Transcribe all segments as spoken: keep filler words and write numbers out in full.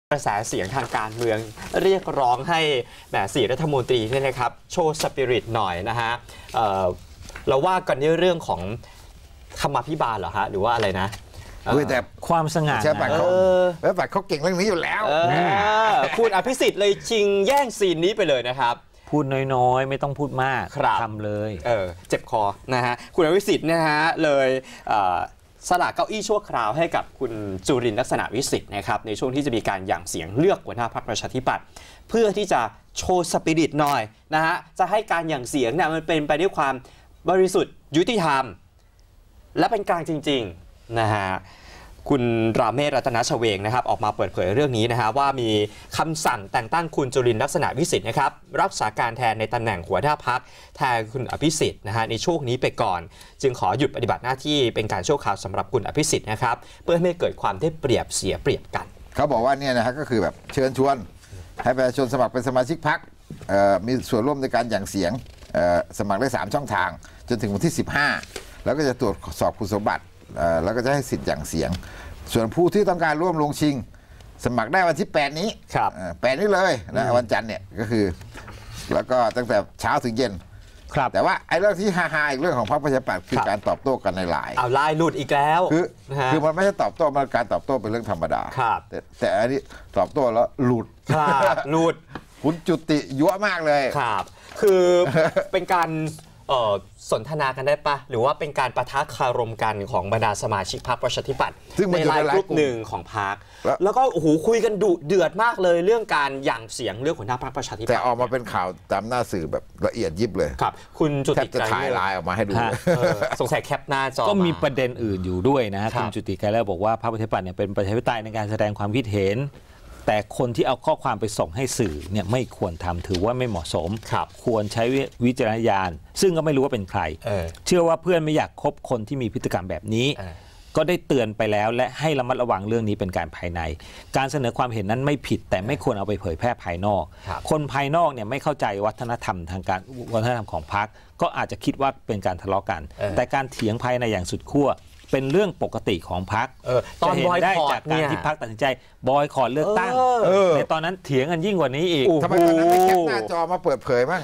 กระแสเสียงทางการเมืองเรียกร้องให้แหมสี่รัฐมนตรีเนี่ยนะครับโชว์สปิริตหน่อยนะฮะ เ, เราว่ากันในเรื่องของธรรมาภิบาลเหรอฮะหรือว่าอะไรนะแต่ความสง่าใช่ป่ะเขาแล้วป่ะเขาเก่งเรื่องนี้อยู่แล้วคุณอภิสิทธิ์เลยชิงแย่งซีนนี้ไปเลยนะครับพูดน้อยๆไม่ต้องพูดมากทำเลยเออเจ็บคอนะฮะคุณอภิสิทธิ์นะฮะเลยสละเก้าอี้ชั่วคราวให้กับคุณจุรินทร์ลักษณะวิสิทธิ์นะครับในช่วงที่จะมีการหยั่งเสียงเลือกหัวหน้าพรรคประชาธิปัตย์เพื่อที่จะโชว์สปิริตหน่อยนะฮะจะให้การหยั่งเสียงเนี่ยมันเป็นไปด้วยความบริสุทธิ์ยุติธรรมและเป็นกลางจริงๆนะฮะคุณราเมศ รัตนชเวงนะครับออกมาเปิดเผยเรื่องนี้นะฮะว่ามีคำสั่งแต่งตั้งคุณจุรินทร์ลักษณะวิสิทธิ์นะครับรักษาการแทนในตำแหน่งหัวหน้าพรรคแทนคุณอภิสิทธิ์นะฮะในช่วงนี้ไปก่อนจึงขอหยุดปฏิบัติหน้าที่เป็นการชั่วคราวสำหรับคุณอภิสิทธิ์นะครับเพื่อไม่เกิดความได้เปรียบเสียเปรียบกันเขาบอกว่าเนี่ยนะฮะก็คือแบบเชิญชวนให้ประชาชนสมัครเป็นสมาชิกพรรคมีส่วนร่วมในการหยั่งเสียงสมัครได้สามช่องทางจนถึงวันที่สิบห้าแล้วก็จะตรวจสอบคุณสมบัติแล้วก็จะให้สิทธิ์หยั่งเสียงส่วนผู้ที่ต้องการร่วมลงชิงสมัครได้วันที่แปดนี้แปดนี้เลยนะวันจันทร์เนี่ยก็คือแล้วก็ตั้งแต่เช้าถึงเย็นแต่ว่าไอ้เรื่องที่ฮาๆอีกเรื่องของพรรคประชาธิปัตย์คือการตอบโต้กันในไลน์เอาไลน์หลุดอีกแล้วคือคือมันไม่ใช่ตอบโต้มันการตอบโต้เป็นเรื่องธรรมดาแต่แต่อันนี้ตอบโต้แล้วหลุดหลุดคุณจุติยั่วมากเลยครับคือเป็นการสนทนากันได้ปะหรือว่าเป็นการปะทะคารมกันของบรรดาสมาชิกพรรคประชาธิปัตย์ในไลน์กลุ่มหนึ่งของพรรคแล้วก็โอ้โหคุยกันดุเดือดมากเลยเรื่องการหยั่งเสียงเรื่องหัวหน้าพรรคประชาธิปัตย์แต่ออกมาเป็นข่าวตามหน้าสื่อแบบละเอียดยิบเลยครับคุณจุติจะถ่ายไลน์ออกมาให้ดูสงสัยแคปหน้าจอก็มีประเด็นอื่นอยู่ด้วยนะคุณจุติไกรแล้วบอกว่าพรรคประชาธิปัตย์เนี่ยเป็นประชาธิปไตยในการแสดงความคิดเห็นแต่คนที่เอาข้อความไปส่งให้สื่อเนี่ยไม่ควรทำถือว่าไม่เหมาะสมควรใช้วิจารณญาณซึ่งก็ไม่รู้ว่าเป็นใคร เ, เชื่อว่าเพื่อนไม่อยากคบคนที่มีพฤติกรรมแบบนี้ก็ได้เตือนไปแล้วและให้ระมัดระวังเรื่องนี้เป็นการภายในการเสนอความเห็นนั้นไม่ผิดแต่ไม่ควรเอาไปเผยแพร่ภายนอกคนภายนอกเนี่ยไม่เข้าใจวัฒนธรรมทางการวัฒนธรรมของพรรคก็อาจจะคิดว่าเป็นการทะเลาะกันแต่การเถียงภายในอย่างสุดขั้วเป็นเรื่องปกติของพรรคตอนบอยคอร์ดจากการที่พรรคตัดสินใจบอยคอร์ดเลือกตั้งในตอนนั้นเถียงกันยิ่งกว่านี้อีกทำไมตอนนั้นไม่แคปหน้าจอมาเปิดเผยบ้าง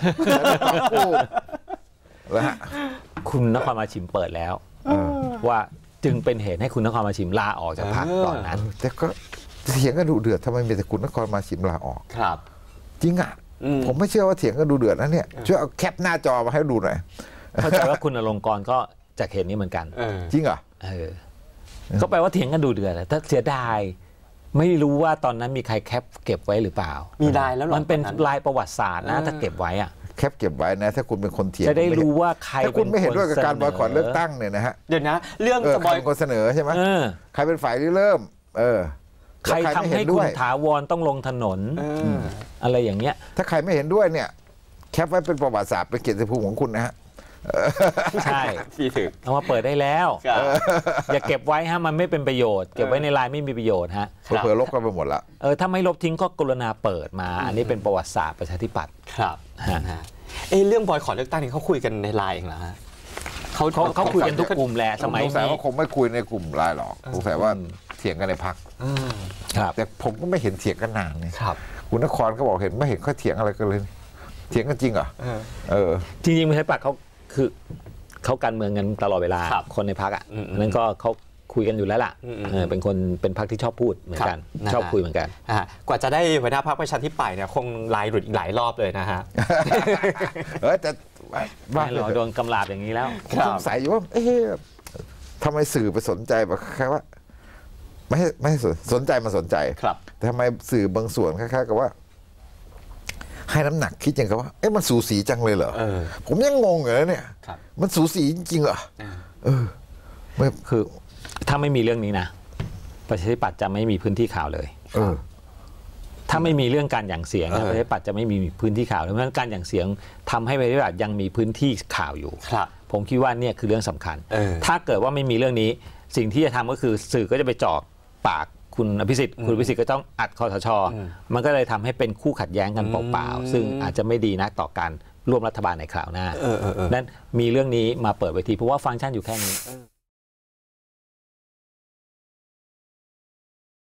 แล้วฮะคุณนครมาชิมเปิดแล้วว่าจึงเป็นเหตุให้คุณนครมาชิมลาออกจากพรรคตอนนั้นแต่ก็เถียงกันดุเดือดทำไมมีแต่คุณนครมาชิมลาออกครับจริงอ่ะผมไม่เชื่อว่าเถียงกันดุเดือดนะเนี่ยช่วยเอาแคปหน้าจอมาให้ดูหน่อยเข้าใจว่าคุณอลงกรณ์ก็จากเหตุนี้เหมือนกันจริงเหรอเออก็แปลว่าเถียงกันดูเดือดแต่ถ้าเสียดายไม่รู้ว่าตอนนั้นมีใครแคปเก็บไว้หรือเปล่ามีลายแล้วมันเป็นลายประวัติศาสตร์นะถ้าเก็บไว้อะแคปเก็บไว้นะถ้าคุณเป็นคนเถียงจะได้รู้ว่าใครถ้าคุณไม่เห็นด้วยกับการบอยคอตเลือกตั้งเนี่ยนะฮะเดี๋ยวนะเรื่องจะบอยคนเสนอใช่ไหมใครเป็นฝ่ายที่เริ่มเออใครทำให้คุณถาวรต้องลงถนนอะไรอย่างเงี้ยถ้าใครไม่เห็นด้วยเนี่ยแคปไว้เป็นประวัติศาสตร์เป็นเกียรติภูมิของคุณนะฮะใช่พี่ถึงเอามาเปิดได้แล้วอย่าเก็บไว้ฮะมันไม่เป็นประโยชน์เก็บไว้ในไลน์ไม่มีประโยชน์ฮะเผลอลบกันไปหมดละเออถ้าไม่ลบทิ้งก็กรุณาเปิดมาอันนี้เป็นประวัติศาสตร์ประชาธิปัตย์ครับเออเรื่องบอยขอเลือกตั้งนี่เขาคุยกันในไลน์เองเหรอฮะเขาเขาคุยกันทุกกลุ่มแหละสมัยนี้สงสัยว่าคงไม่คุยในกลุ่มไลน์หรอกสงสัยว่าเถียงกันในพรรคแต่ผมก็ไม่เห็นเถียงกันนานนี่คุณนครก็บอกเห็นไม่เห็นเขาเถียงอะไรกันเลยเถียงกันจริงเหรอเออจริงๆประชาธิปัตย์เขาคือเขาการเมืองกันตลอดเวลาคนในพรรคอ่ะนั่นก็เขาคุยกันอยู่แล้วล่ะเป็นคนเป็นพรรคที่ชอบพูดเหมือนกันชอบคุยเหมือนกันกว่าจะได้หัวหน้าพรรคประชาธิปัตย์เนี่ยคงลายหลุดอีกหลายรอบเลยนะฮะเออแต่ไม่หรอกโดนกำลาบอย่างนี้แล้วสงสัยอยู่ว่าเอ๊ะทำไมสื่อไปสนใจแบบคล้ายๆว่าไม่ไม่สนใจมาสนใจแต่ทำไมสื่อบางส่วนคล้ายๆกับว่าให้น้ำหนักคิดอย่างกับว่าเอ๊ะมันสูสีจังเลยเหรอผมยังงงอยู่เลยเนี่ยมันสูสีจริงๆเหรอเออไม่คือถ้าไม่มีเรื่องนี้นะประชาธิปัตย์จะไม่มีพื้นที่ข่าวเลยเออถ้าไม่มีเรื่องการหยั่งเสียงประชาธิปัตย์จะไม่มีพื้นที่ข่าวเพราะฉะนั้นการหยั่งเสียงทำให้ประชาธิปัตย์ยังมีพื้นที่ข่าวอยู่ผมคิดว่าเนี่ยคือเรื่องสำคัญถ้าเกิดว่าไม่มีเรื่องนี้สิ่งที่จะทำก็คือสื่อก็จะไปจ่อปากคุณอภิสิทธิ์คุณอภิสิทธิ์ก็ต้องอัดคสช.มันก็เลยทำให้เป็นคู่ขัดแย้งกันเปล่าๆซึ่งอาจจะไม่ดีนักต่อการร่วมรัฐบาลในคราวหน้านั้นมีเรื่องนี้มาเปิดเวทีเพราะว่าฟังก์ชันอยู่แค่นี้